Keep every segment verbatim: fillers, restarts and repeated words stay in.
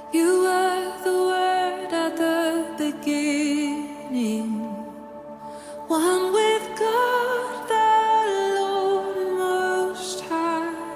You were the Word at the beginning, one with God the Lord Most High.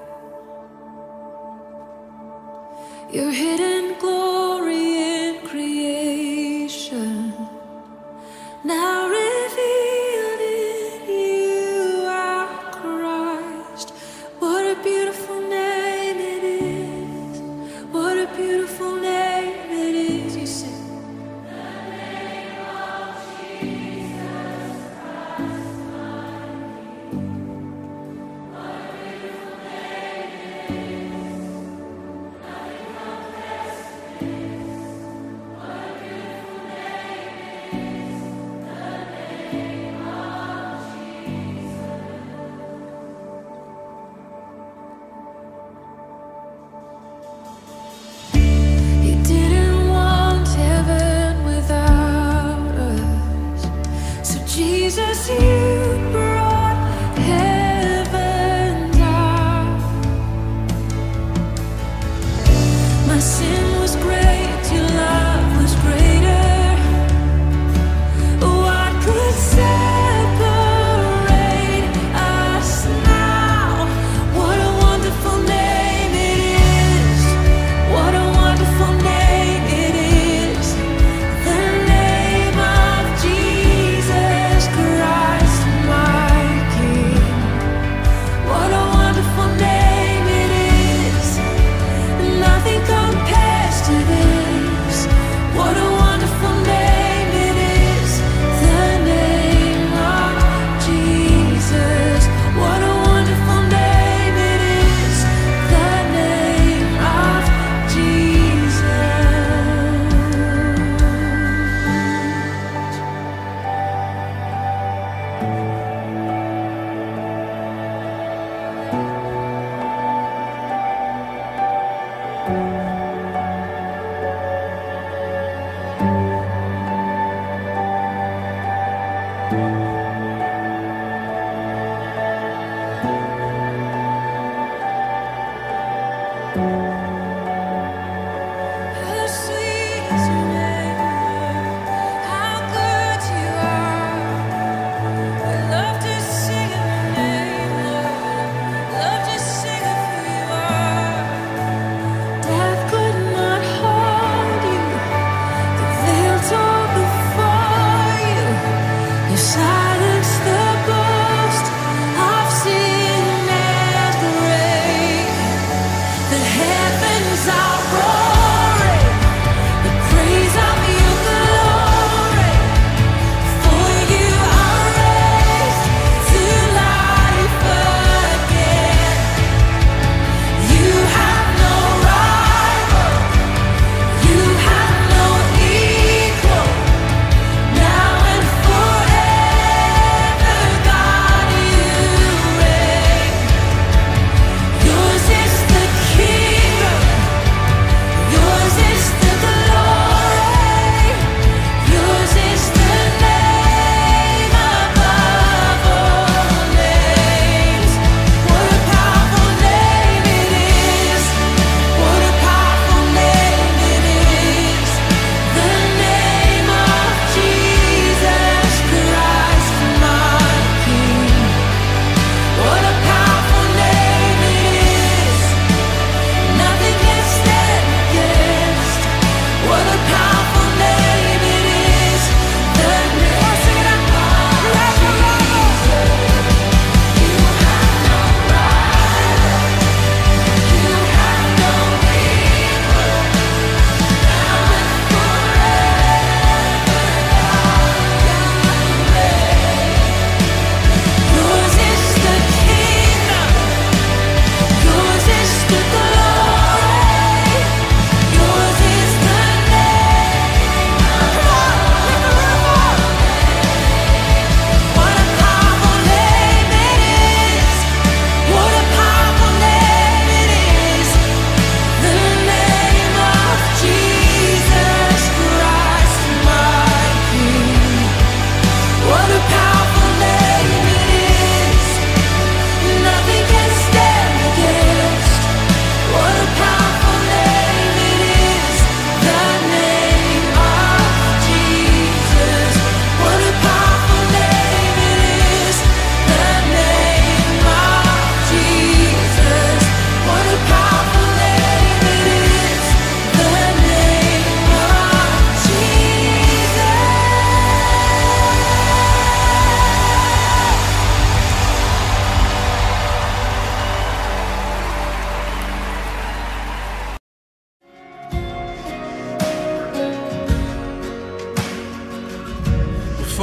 Your hidden glory in creation, now revealed in you, our Christ. What a beautiful name it is. What a beautiful name it is. You sing. The name of Jesus Christ, my King. What a beautiful name it is. Nothing compares to this. What a beautiful name it is. The name of Jesus. You didn't want heaven without us, so Jesus, you brought heaven down. My sin was great, your love was greater. What could separate us now? What a wonderful name it is. What a wonderful name it is. The name of Jesus Christ.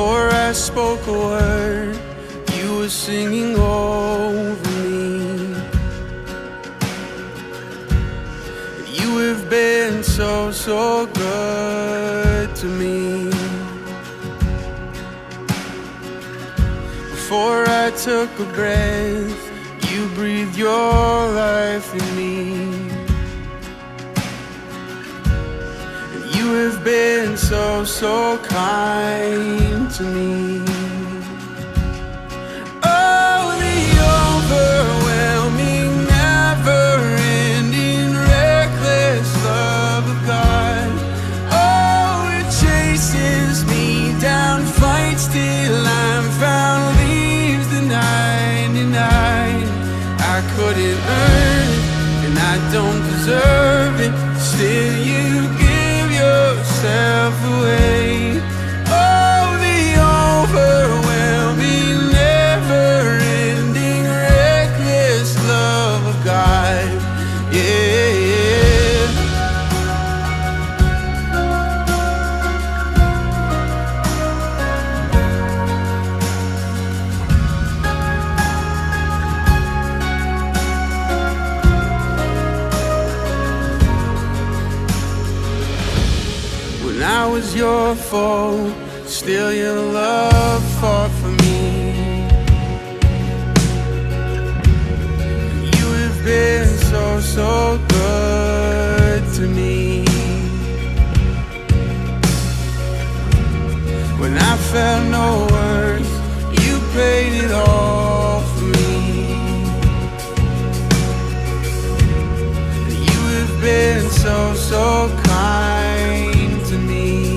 Before I spoke a word, you were singing over me. You have been so, so good to me. Before I took a breath, you breathed your life in me. You have been so, so kind to me. Oh, the overwhelming, never-ending, reckless love of God. Oh, it chases me down, fights till I'm found, leaves the ninety-nine. I couldn't earn it, and I don't deserve it. Still you give yourself away. Oh, the overwhelming, never-ending, reckless love of God. Yeah, yeah. When I was your foe, still your love fought for me. You have been so, so good to me. When I felt no worth, you paid it all for me. You have been so, so kind to me.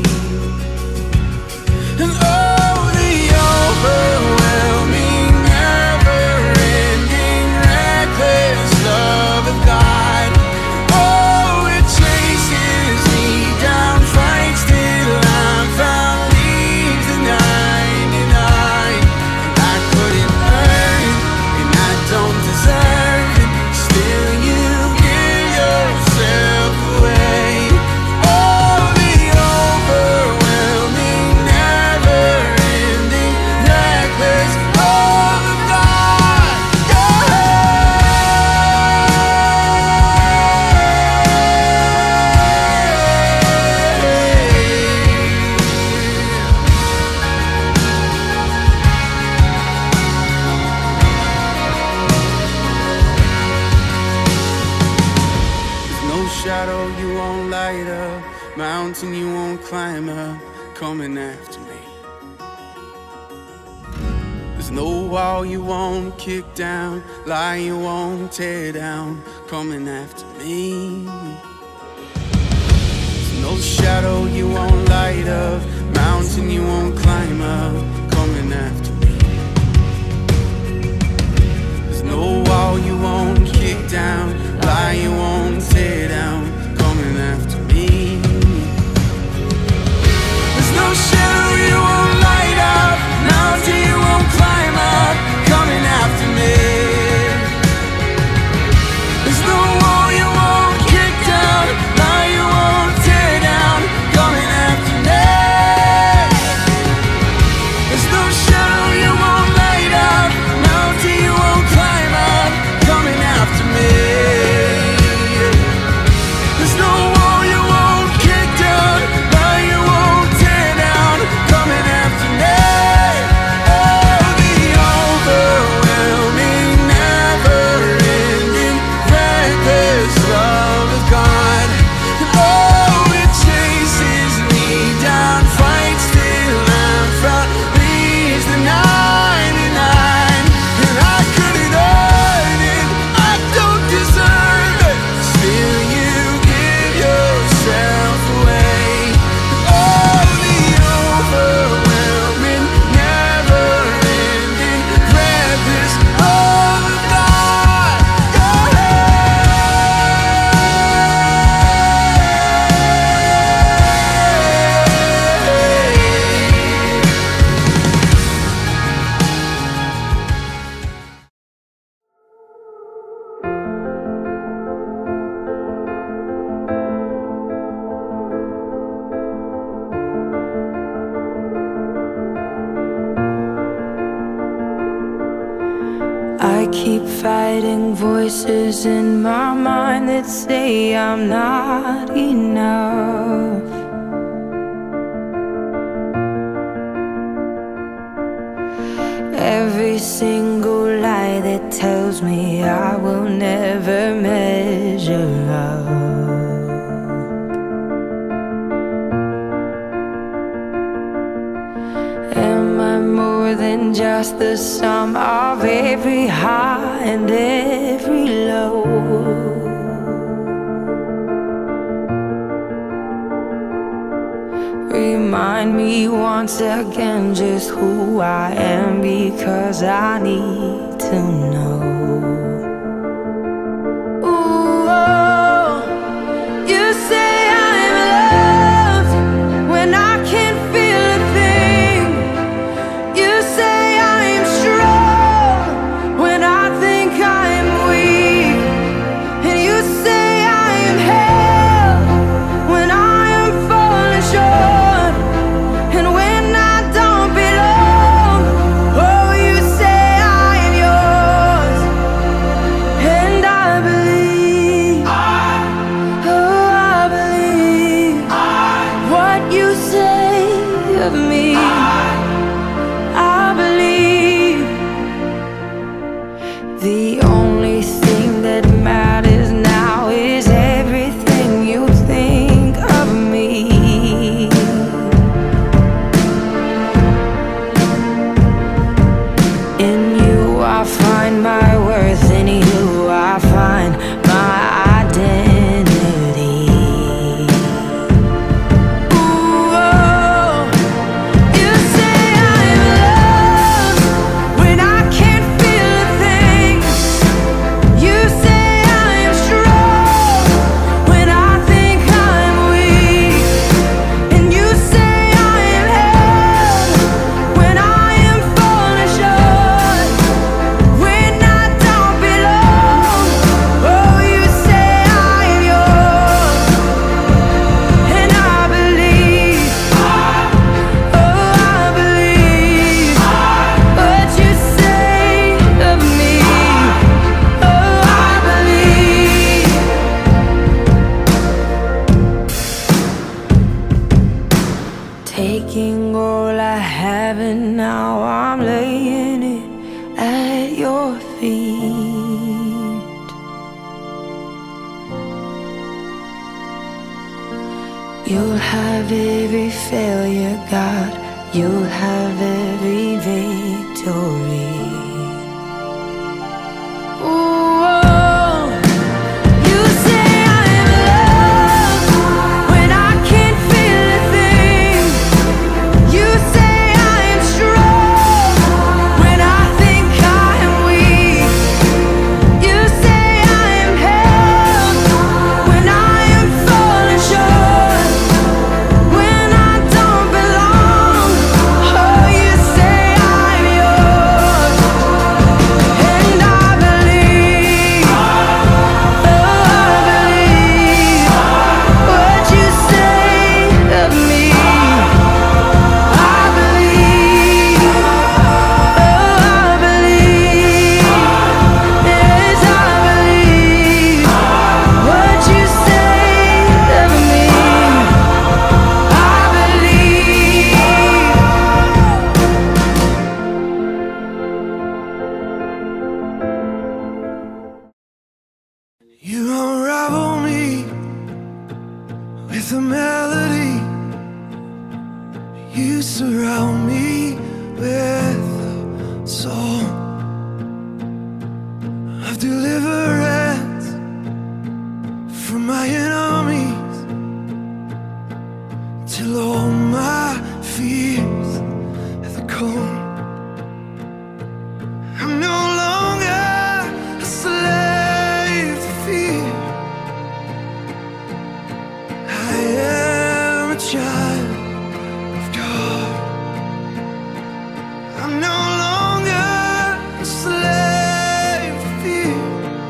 And oh, the overwhelming, never-ending, reckless love of God. Oh, it chases me down, fights till I'm found, leaves the ninety-nine. And I couldn't earn it, and I don't deserve it. Still you give yourself away. Oh, the overwhelming, never-ending, reckless love of God. There's no shadow you won't light up, mountain you won't climb up, coming after me. There's no wall you won't kick down, lie you won't tear down, coming after me. There's no shadow you won't light up, mountain you won't climb up, coming after me. There's no wall you won't kick down, lie you won't tear down, coming after me. There's no shadow you won't light up, mountain you won't climb up, coming after me. There's no wall you won't kick down, lie you won't tear down, coming after me. There's no shadow you won't light up, mountain you won't climb up, keep fighting voices in my mind that say I'm not enough. Every single lie that tells me I will never measure up. Am I more than just the sum of every high and every low? Remind me once again just who I am, because I need to know. Ooh, oh, you say I'm loved when I can't feel a thing. You say I'm strong when I think I'm weak. And you say I am held when I am falling short. And when I don't belong, oh, you say I am yours. And I believe, I, oh, I believe I, what you say of me. I, I believe the only thing that matters now is everything you think of me. In you I find my worth, in you I find my identity. Ooh, oh, you say I'm loved when I can't feel a thing. You say I'm strong when I think I'm weak. And you say I am held when I am falling short. When I don't belong, oh, you say I am yours. And I believe, oh, I believe what you say of me. Oh, I believe. Taking all I have and now I'm laying it at your feet. You'll have every failure, God. You'll have every victory. Ooh, oh, you say I'm loved when I can't feel a thing. You say I am strong when I think I am weak. You say I am held when I am falling short. When I don't belong, oh, you say I'm yours. And I believe, oh, I believe what you say of me. I believe, oh, I believe, yes, I believe what you say of me. I believe. You unravel me with a melody. You surround me with a song of deliverance from my enemies, till all my fears have gone. I'm no longer a slave to fear. I am a child of God. I'm no longer a slave to fear.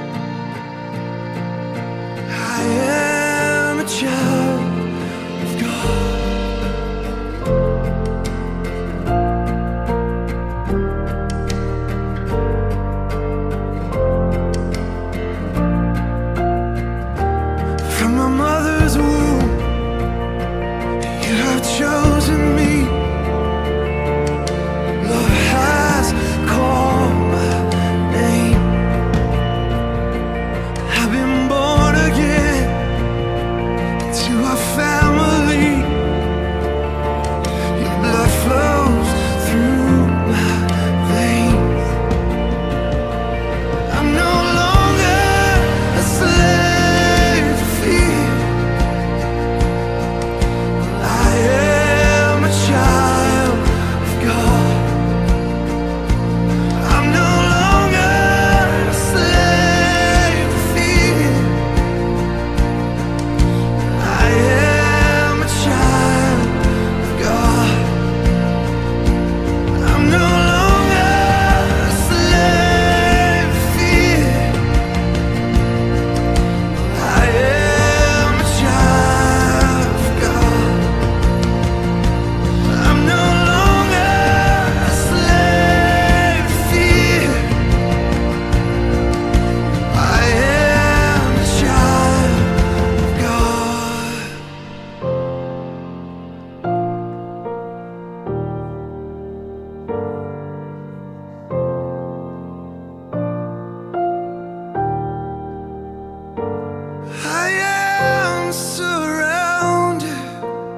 am surrounded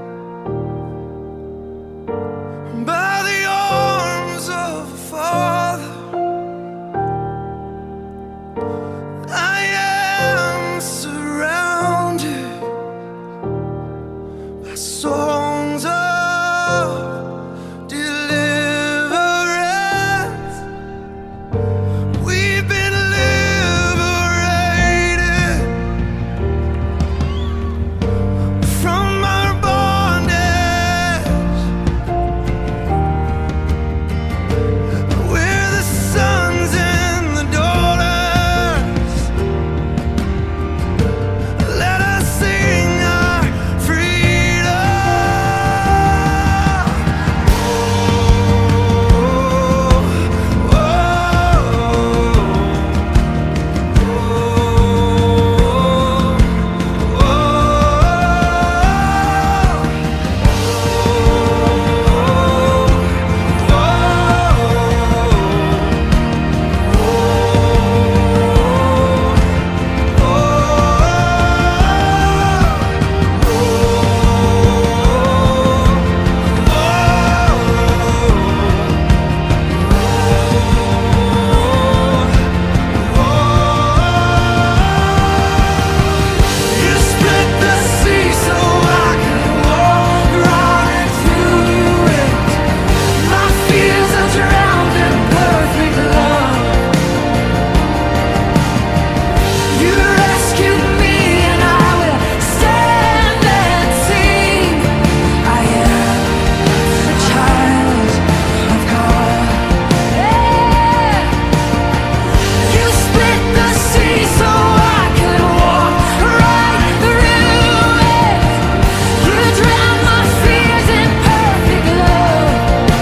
by the arms of a Father. I am surrounded by songs of deliverance. We've been liberated from our bondage. We're the sons and the daughters. Let us sing our freedom. Oh, oh, you split the sea so I could walk right through it. My fears are drowned in perfect love. You rescued me and I will stand and sing. I am a child of God. Yeah. You split the sea so I could walk right through it. You drowned my fears in perfect love.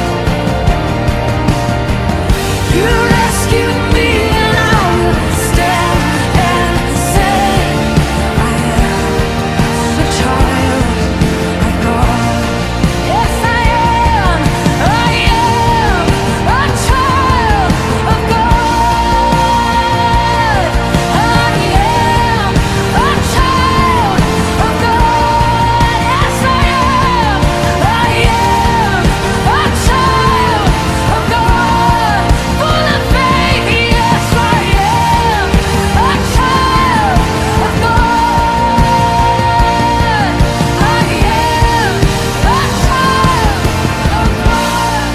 You rescued me and I will stand and say, I am a child of God. Yes, I am. I am a child of God. I am a child of God. Yes, I am. I am a child of God. Full of faith. Yes, I am a child of God. I am a child of God.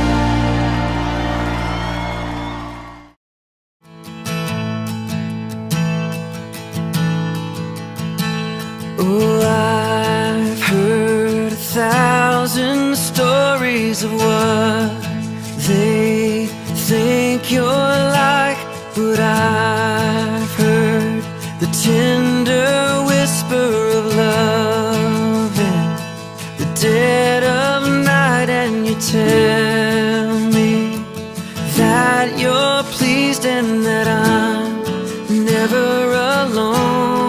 Oh, I've heard a thousand stories of what they think you're like, but I've heard the tender whisper of love in the dead of night, and you tell me that you're pleased and that I'm never alone.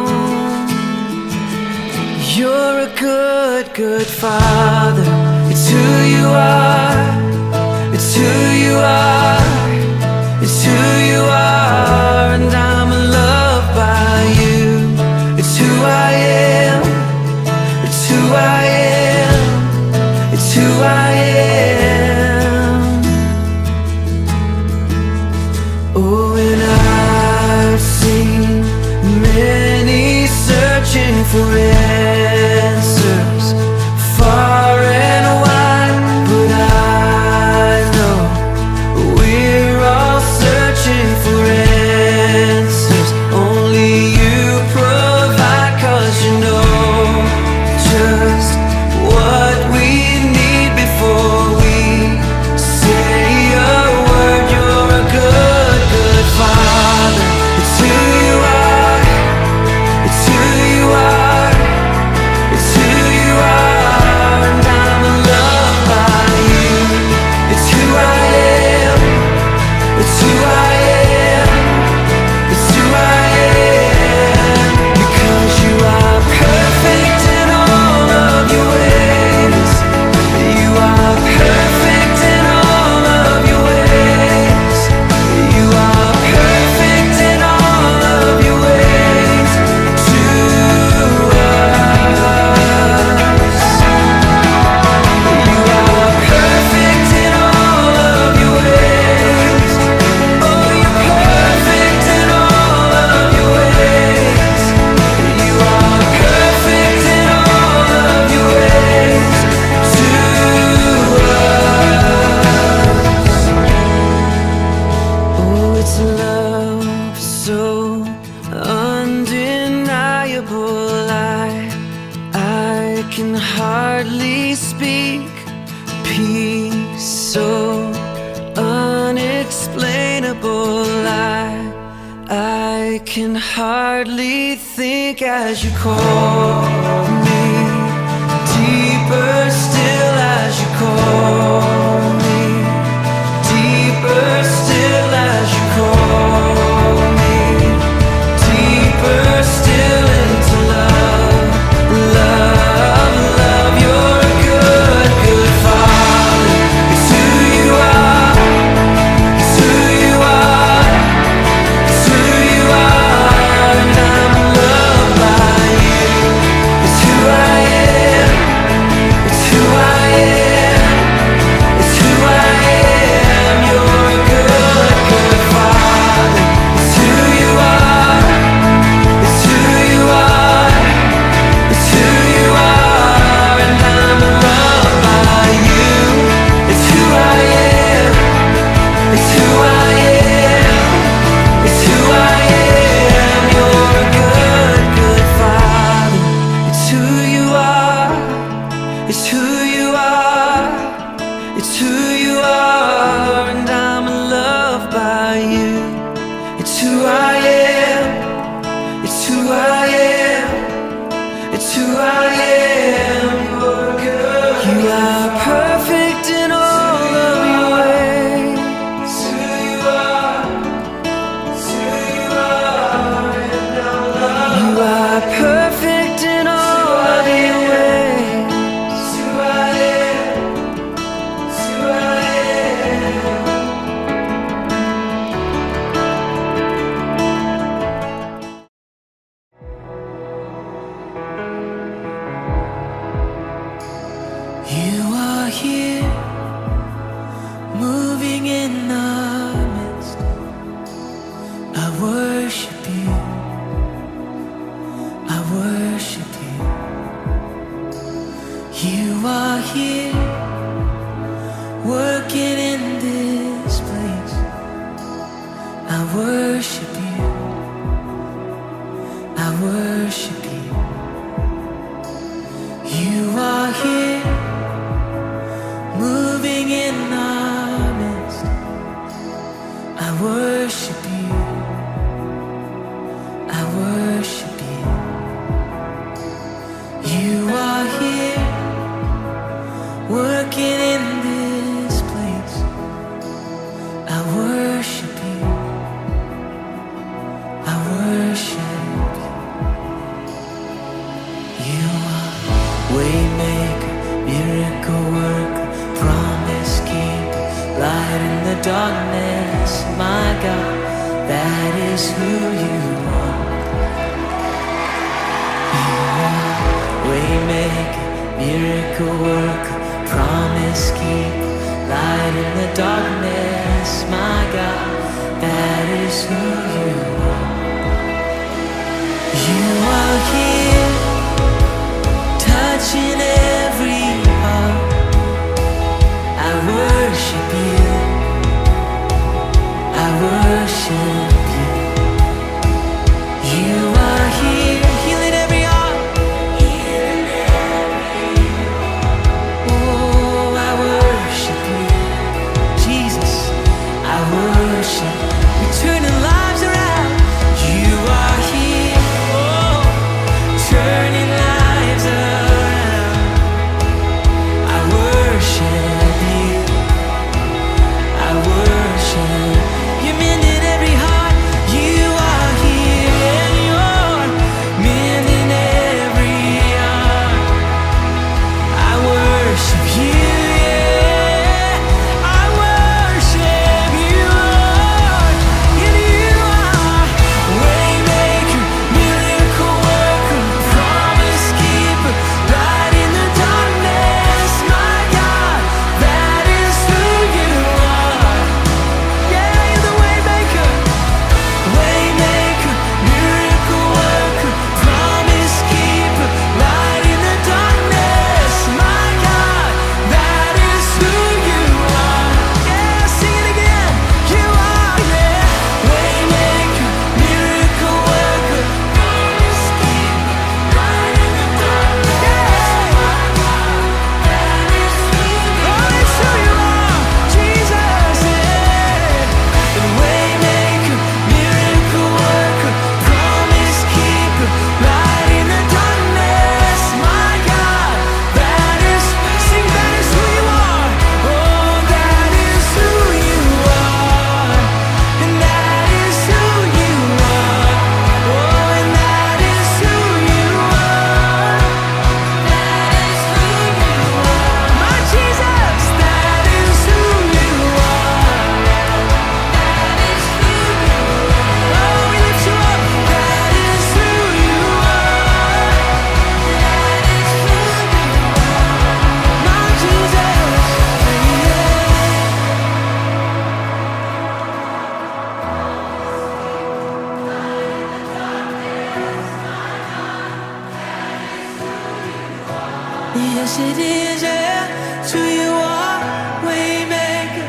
You're a good, good father. It's who you are. It's who you are. It's who you are. And I'm loved by you. It's who I am. It's who I am. It's who I am. Oh, and I've seen many searching for answers far and wide, but I know we're all searching for answers. unexplainable. I, I can hardly speak. Peace so unexplainable. I, I can hardly think as you call me. Deeper still as you call me. Deeper still as you call me. Deeper still into love, love, love. You're a good, good Father. It's who you are. It's who you are. It's who you are. And I'm loved by you. It's who I am. It's who I am. It's who I am. You're a good, good Father. It's who you are. It's who you are. It's who you are. And I'm loved by you. It's who I am. It's who I am. It's who I am. You're a good, good Father. It's who you are. It's who you are. It's who you are. And I'm loved by you. It's who I am. It's who I am. It's who I am. You're good. You are perfect in all of your ways. It's who you are. It's who you are. And I'm loved. You are perfect in all of your ways. It's who I am. It's who I am. You are here, moving in our midst. I worship you. I worship you. You are here, working in this place. I worship you. I worship you. You are here, moving in our midst. I worship you. I worship you. You are here, working in this place. I worship you. I worship you. You are waymaker, miracle worker, promise keeper, light in the darkness. My God, that is who you are. You are waymaker, miracle worker, promise keeper, light in the darkness. My God, that is who you are. You are here, touching every heart. I worship you. I worship you. You are here, healing every heart. Healing every heart. Oh, I worship you, Jesus. I worship. You're turning lives around. You are here. Oh. Yes, it is, yeah. It's who you are, Waymaker.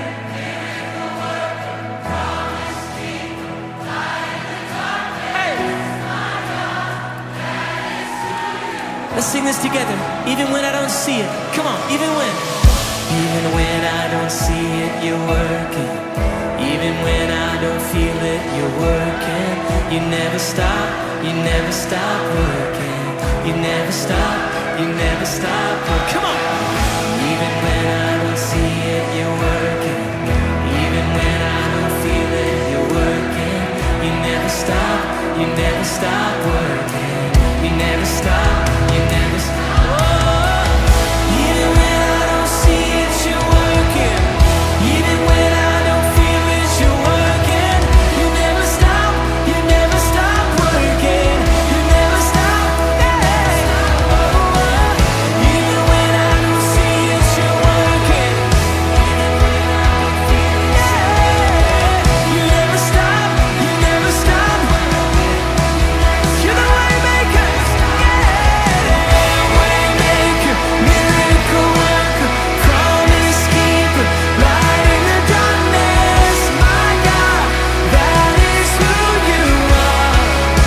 Let's sing this together. Even when I don't see it. Come on, even when. Even when I don't see it, you're working. Even when I don't feel it, you're working. You never stop, you never stop working. You never stop, you never stop working. Come on. Even when I don't see it, you're working. Even when I don't feel it, you're working. You never stop, you never stop working. You never stop, you never stop. Oh, even when I don't see it, you're working. Even when I don't feel it, you're working. You never stop, you never stop working. You never stop, yeah. Oh, even when I don't see it, you're working. Even when I don't feel it, yeah. You never stop, you never stop. You're the Waymaker, yeah. Waymaker, miracle worker, promise keeper, light in the darkness, my God, that is who you are.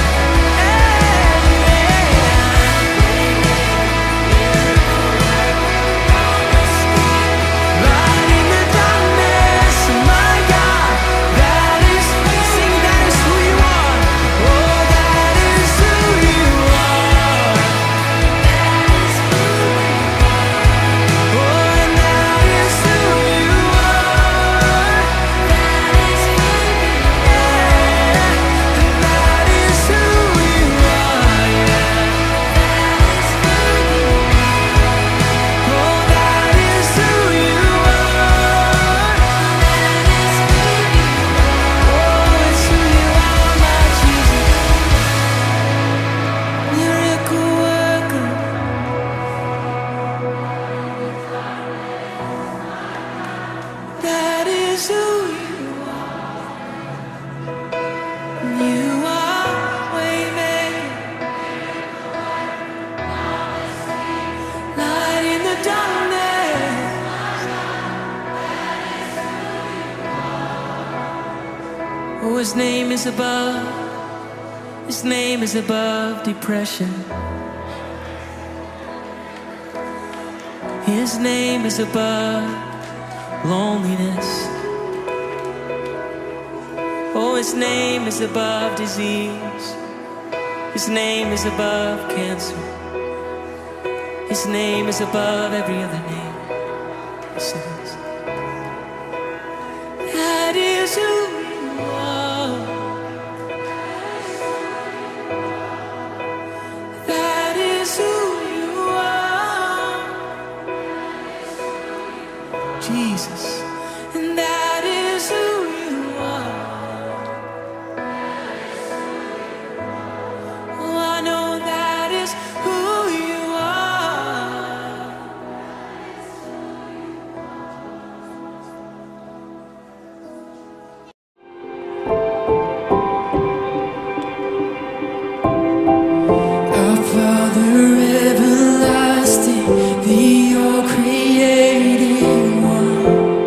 Light in the darkness, my God, that is, sing, that is who you are. Oh, that is who you are. Oh, and that is who you are. That is who you are. And that is who you are. Oh, that is who you are. Oh, it's who you are, my Jesus. Miracle worker. That is who you are. You are Waymaker, light in the darkness. Oh, his name is above. His name is above depression. His name is above loneliness. Oh, his name is above disease. His name is above cancer. His name is above every other name. Yes, it is. That is who you are. That is who you are. Jesus. And that is who you are. Oh, I know that is who you are. Our Father everlasting, the all-creating one,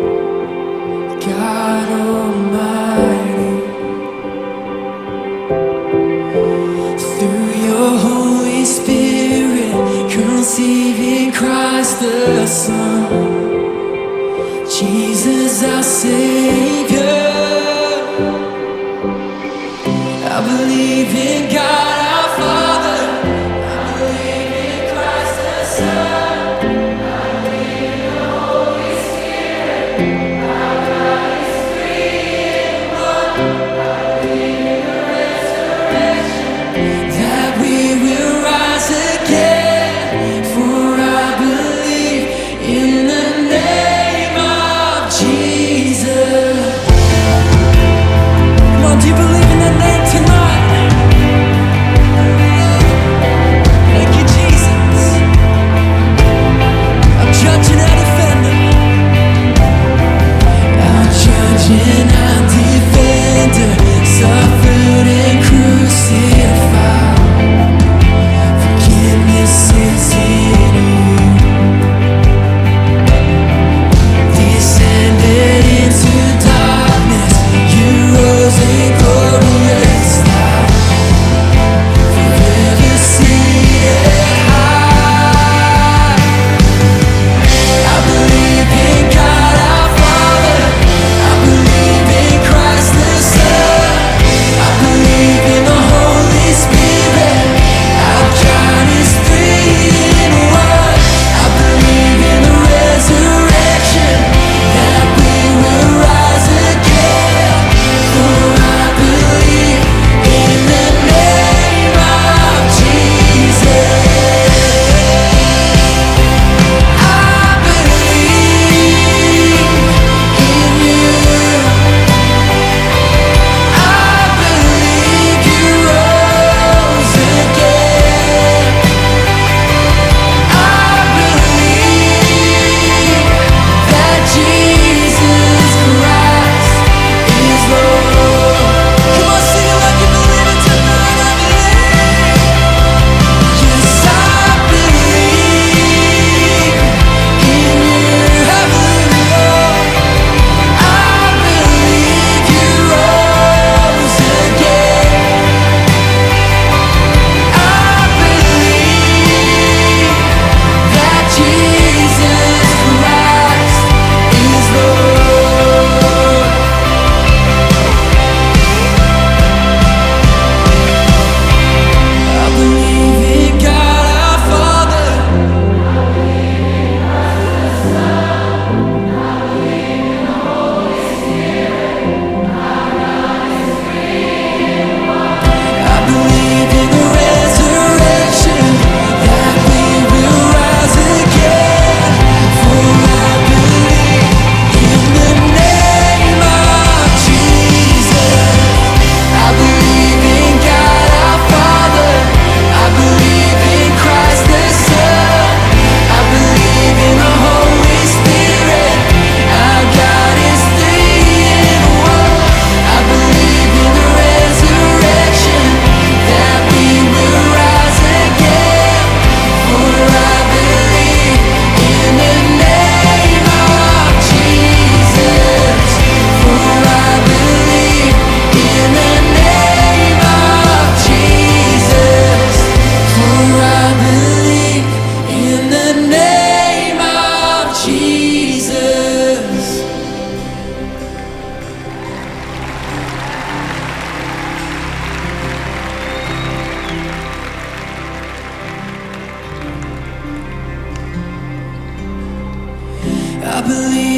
God Almighty. Through your Holy Spirit, conceiving Christ the Son, Jesus our Savior. I believe in God our Father. I believe in Christ the Son. I believe in the Holy Spirit. Our God is three in one. I believe in the resurrection, that we will rise again. For I believe in the name of Jesus.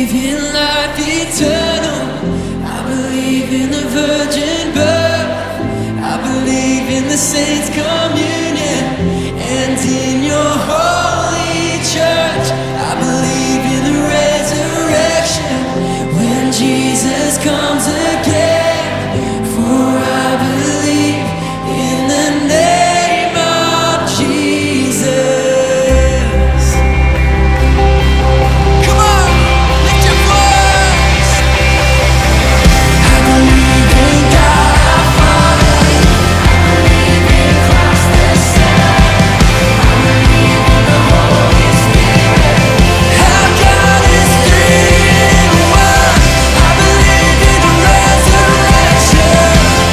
believe in life eternal. I believe in the virgin birth. I believe in the saints' communion and in your holy church. I believe in the resurrection when Jesus comes again. For I believe in the name of Jesus. Come on, lift your voice. I believe in God our Father. I believe in Christ the Son. I believe in the Holy Spirit. Our God is three in one. I believe in the resurrection.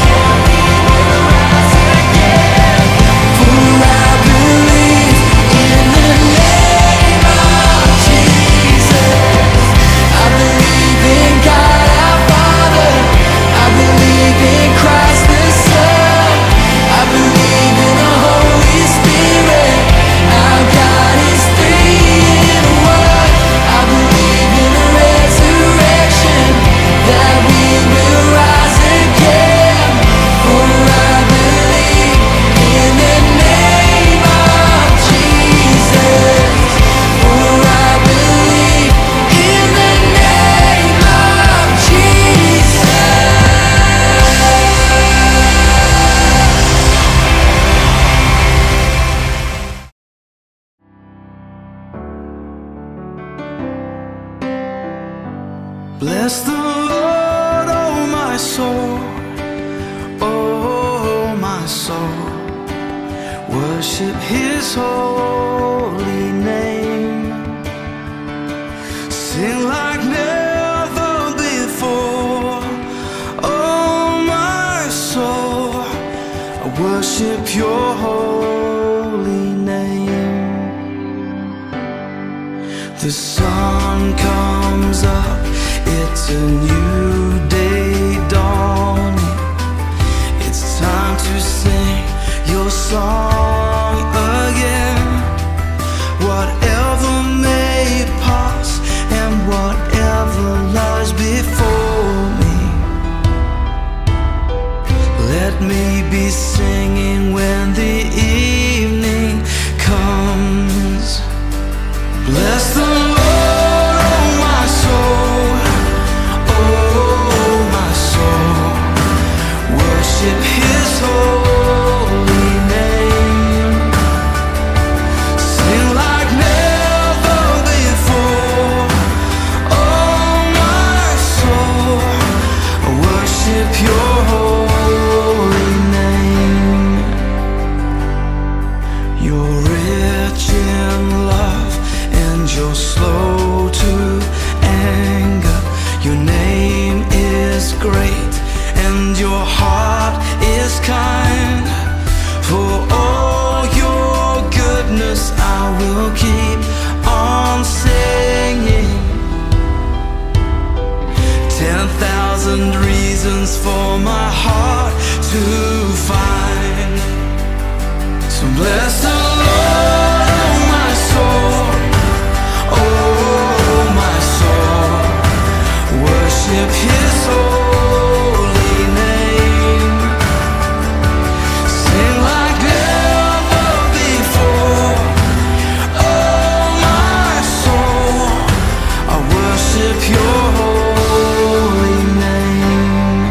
For I believe in the name of Jesus. I believe in God our Father. I believe in Christ the Son. I believe in the Holy Spirit. Our God is three in one. I believe in the resurrection, that we will rise again. For I believe in the name of Jesus. For I believe in the name of Jesus. Bless the Lord, oh my soul, oh my soul. Worship His holy name. Sing like never before, oh my soul. I worship Your holy name. The sun comes up, it's a new day dawning. It's time to sing Your song again. Whatever may pass and whatever lies before me, let me be singing when the evening comes. Bless the Lord, oh my soul, oh my soul. Worship His holy name. Sing like never before, oh my soul. Worship Your holy name. You're rich in love and You're slow to anger. Your name is great and Your heart is kind. For all Your goodness I will keep on singing. Ten thousand reasons for my heart to find. So bless the Lord, oh my soul, oh my soul. Worship His holy name. Sing like never before, oh my soul. I worship Your holy name.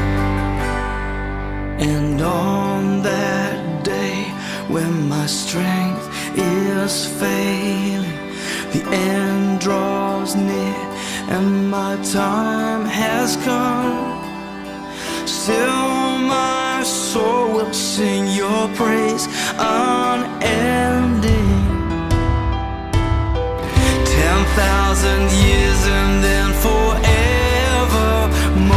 And on that day when my strength is failing, the end draws near and my time has come, still my soul will sing Your praise unending. Ten thousand years and then forevermore,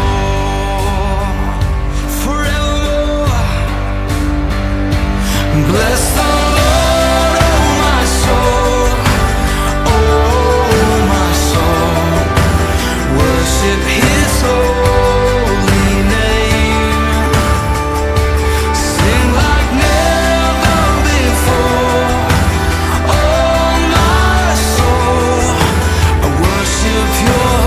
forevermore. Bless the Lord, oh my soul, oh my soul. Worship His holy name. Sing like never before, oh my soul. I worship Your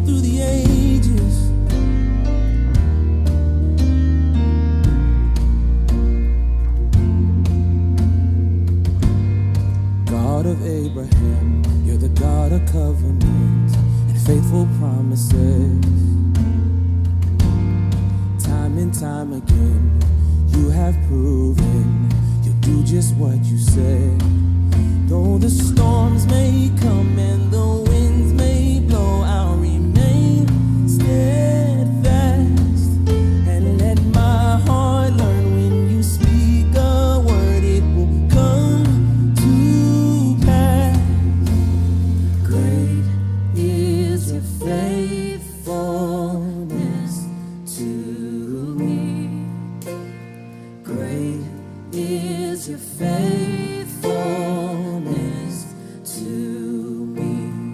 through the ages. God of Abraham, you're the God of covenant and faithful promises. Time and time again, you have proven you'll do just what you said. Though the storms may come and the winds may blow, I'll remain steadfast and let my heart learn when you speak a word, it will come to pass. Great is your faithfulness to me. Great is your faithfulness to me.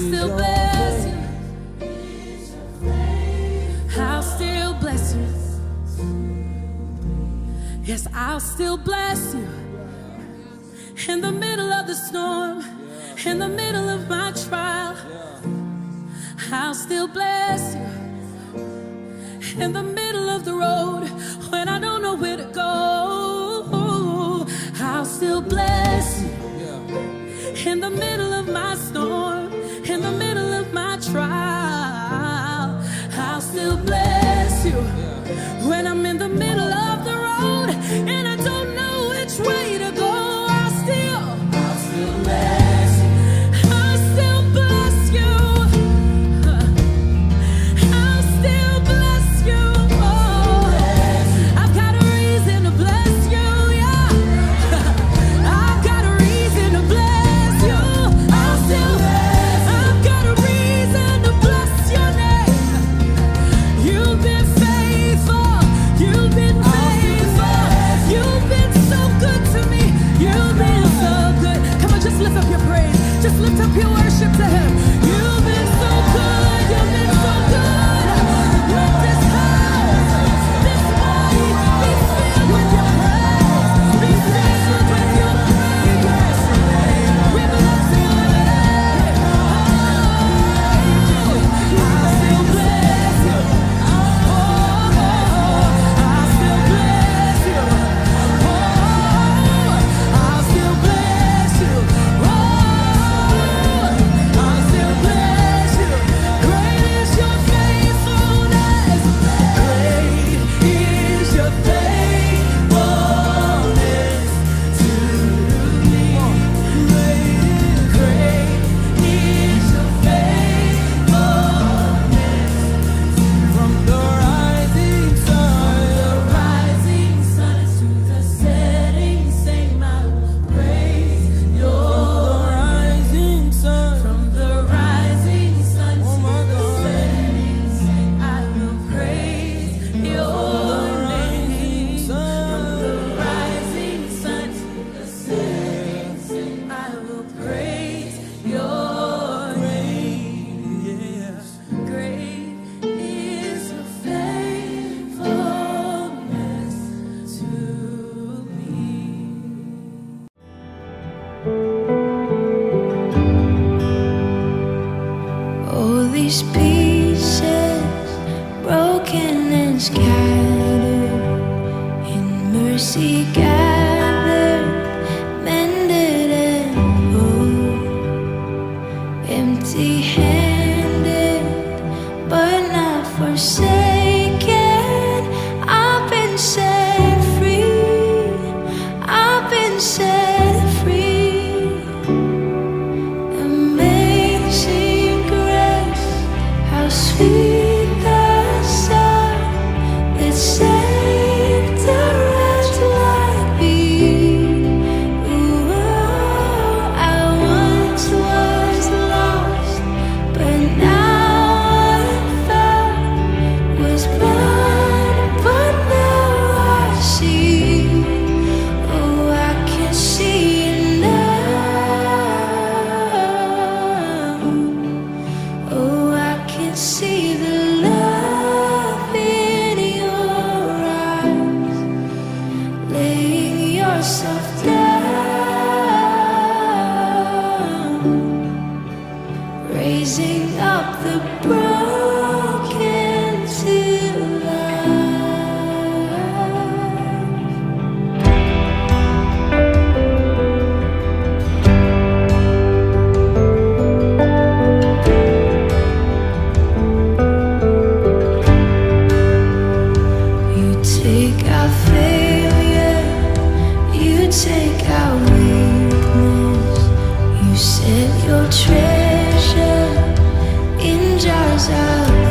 still bless you. I'll still bless you. Yes, I'll still bless you. In the middle of the storm, in the middle of my trial, I'll still bless you. In the middle of the road, when I don't know where to go, I'll still bless you. In the middle of my storm, in the middle of my trial, I'll still bless you. When I'm in the middle of the road and I don't know which way to go, I'll still, I'll still bless you. I'll still bless you. I'll still bless you. Oh, I've got a reason to bless you, yeah. I've got a reason to bless you. I'll still, I've got a reason to bless your name. You've been faithful. You've been faithful. You've been so good to me. You've been so good. Come on, just lift up your praise. Just lift up your worship to Him. You've been so good. You've been so good. Let this house, this body be filled with your praise. Be filled with your praise. We bless your name. Oh, I'll still bless you. Oh, I'll still bless you. Oh, I'll still bless you. Oh, I'll still bless you. Great is your faithfulness. Great is your faithfulness to me. Great, great is your faithfulness. From the rising sun, the rising sun to the setting sun, I will praise your rising sun. From the rising sun to the setting sun, I will praise your name. From the rising sun to the setting sun, I will praise your name. Great is your faithfulness to me. All these pieces broken and scattered, in mercy gathered, mended and whole. Empty-handed, but not forsaken. I've been set free. I've been set free. Amazing grace, how sweet the sound that saved a wretch like me. Ooh, I once was lost, but now I'm found. Was blind, but now I see. Oh, I can see now. Oh, I can see the love in your eyes, laying yourself down, raising up the broken to life. You take our failure, you take our weakness, you set your treasure in jars of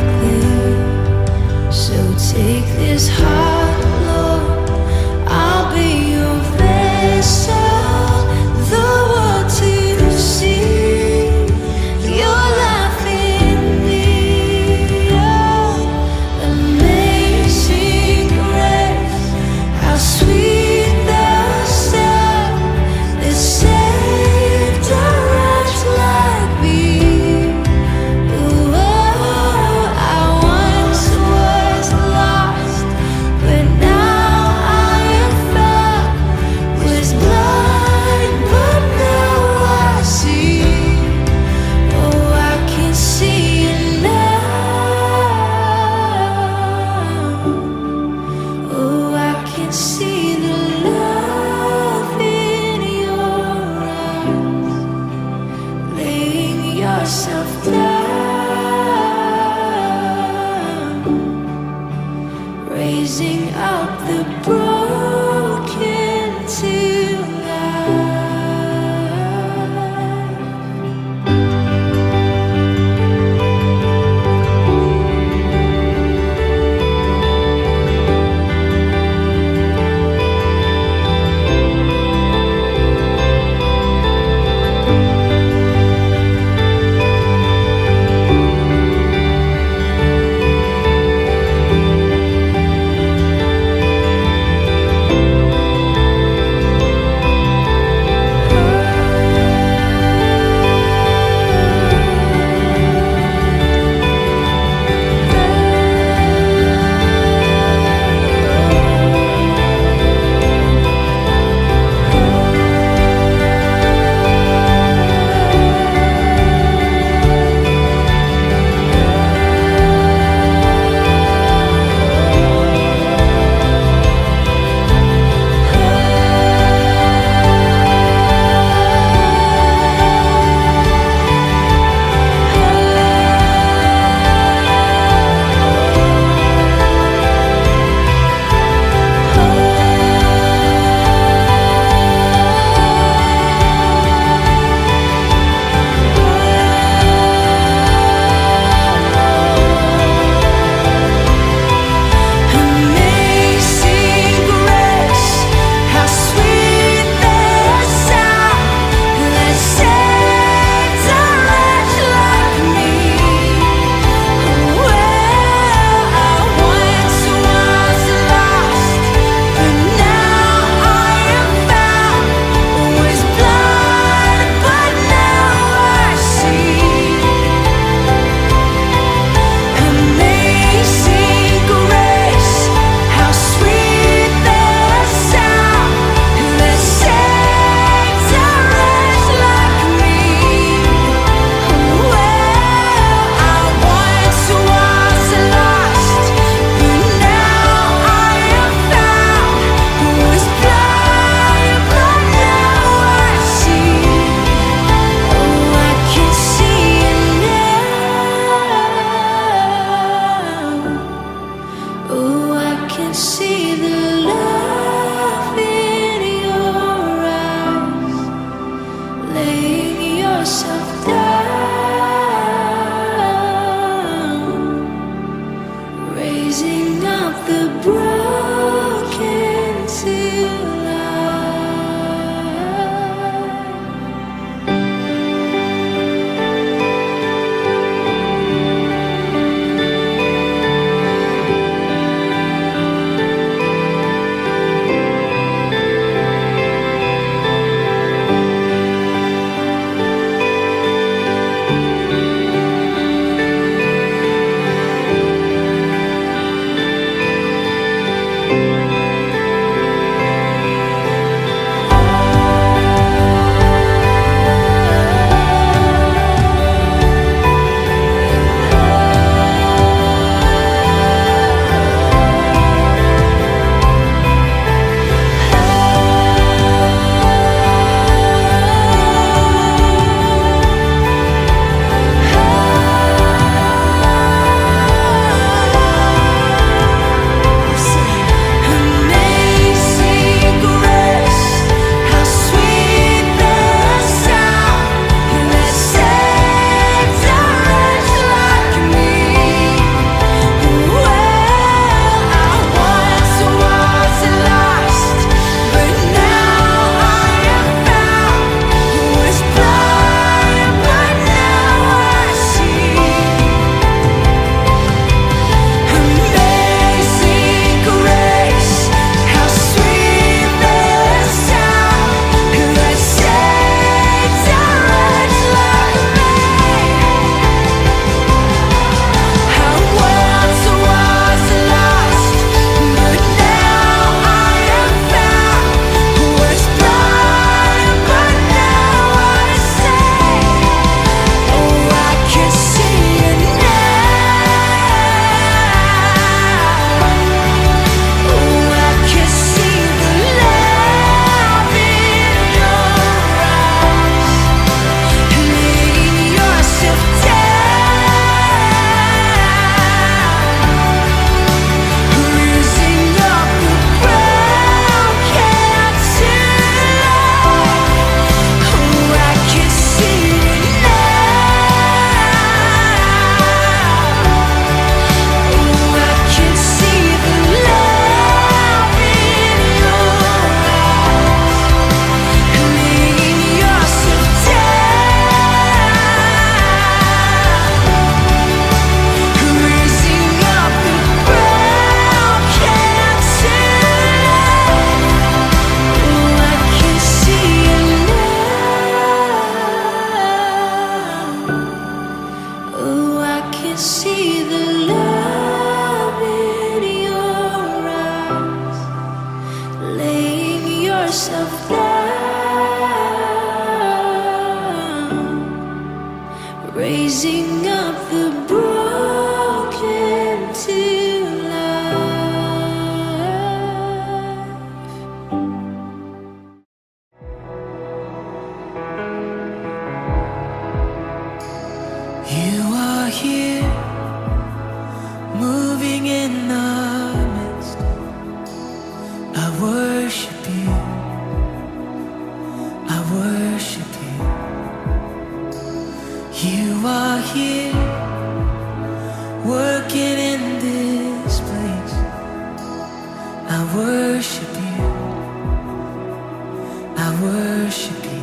can see the love in your eyes, laying yourself down, raising up the broken to You are here, moving in the midst. I worship you, I worship you. You are here, working in this place. I worship you, I worship you.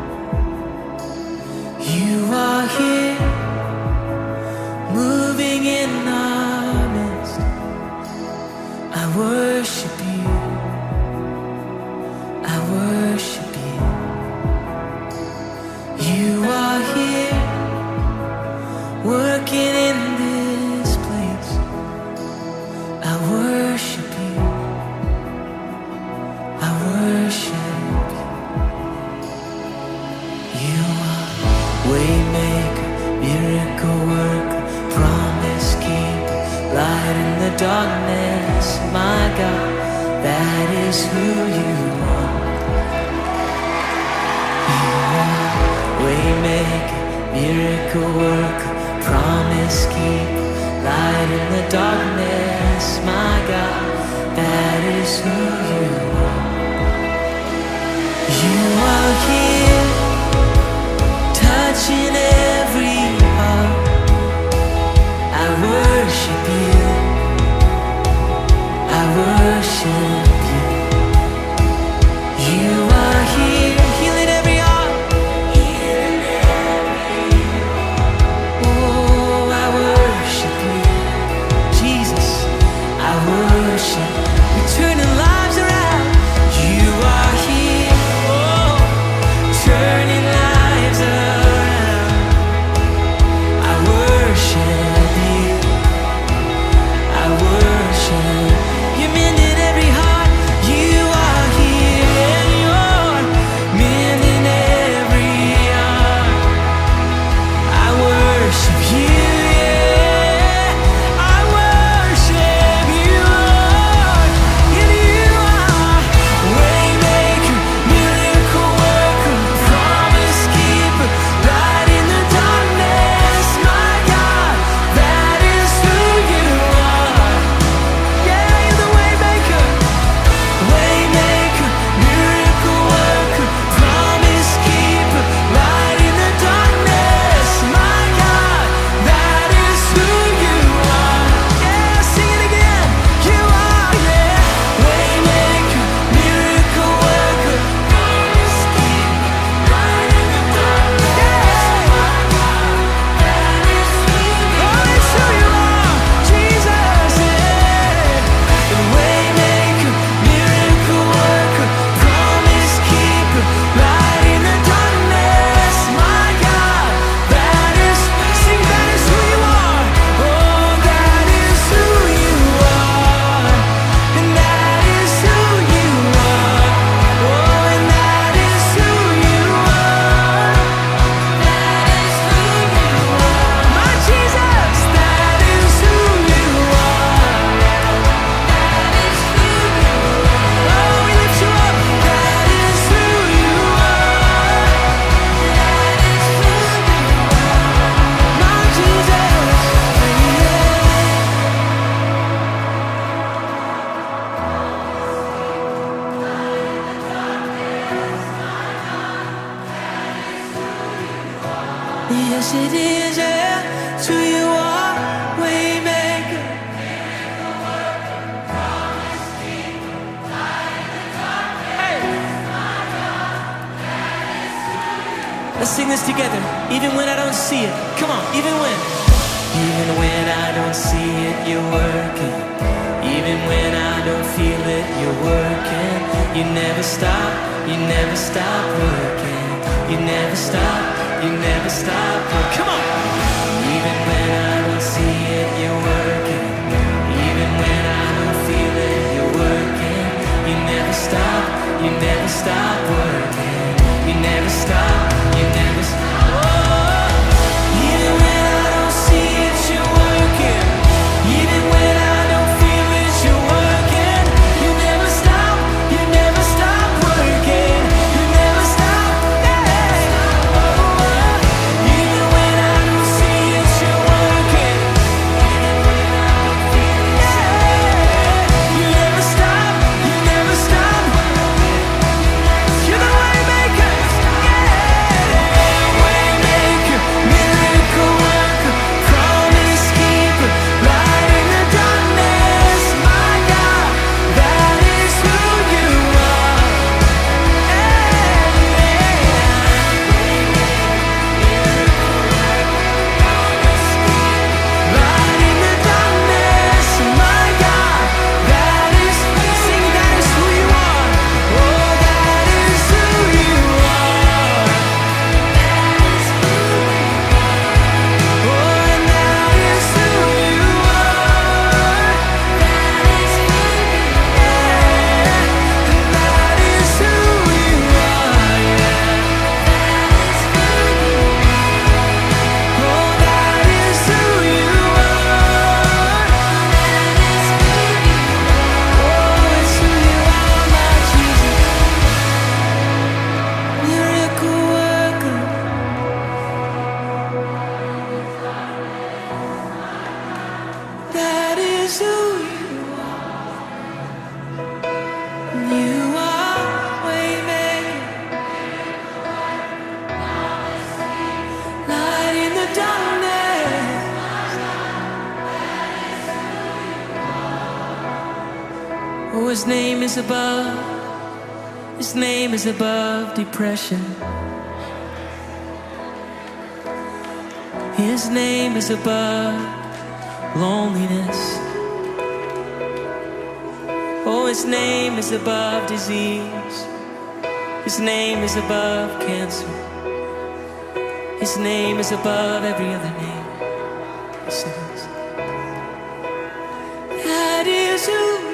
You are here, moving in our midst. I worship you, I worship you. You are here, working in this place. I worship you, I worship you. You are waymaker, miracle worker, promise keeper, light in the darkness. My God, that is who you are. You are waymaker, miracle worker, promise keeper, light in the darkness. My God, that is who you are. You are here, touching every heart. I worship you, I worship you. You are here, healing every heart, healing every heart. Oh, I worship you, Jesus, I worship. You're turning lives around. You are here, oh, turning lives around. I worship you, I worship. You're mending every heart. You are here and you're mending every heart. I worship you, yeah, I worship you, Lord. And you are waymaker, miracle worker, promise keeper, light in the darkness. My God, that is who you are. Yeah, you're the waymaker, waymaker, miracle worker, promise keeper, light in the darkness. My God, that is who you are. Yeah, sing it again. You are, yeah, waymaker, miracle worker, promise keeper, light in the darkness. My God, that is who you are. Oh, it's who you are, Jesus, yeah. Waymaker, miracle worker, promise keeper, light in the darkness. My God, that is, sing, that is who you are. Oh, that is who you are. And that is who you are. Oh, and that is who you are. That is who you are. My Jesus, that is who you are. That is who you are. Oh, we lift you up. That is who you are. That is who you are. My Jesus, yeah. Yes, it is, yeah. It's who you are, waymaker. Let's sing this together. Even when I don't see it. Come on, even when. Even when I don't see it, you're working. Even when I don't feel it, you're working. You never stop, you never stop working. You never stop, you never stop working. Come on. Even when I don't see is who you are. You are waymaker, light in the darkness. Oh, his name is above, his name is above depression. His name is above loneliness. Oh, his name is above disease. His name is above cancer. His name is above every other name. He says, that is who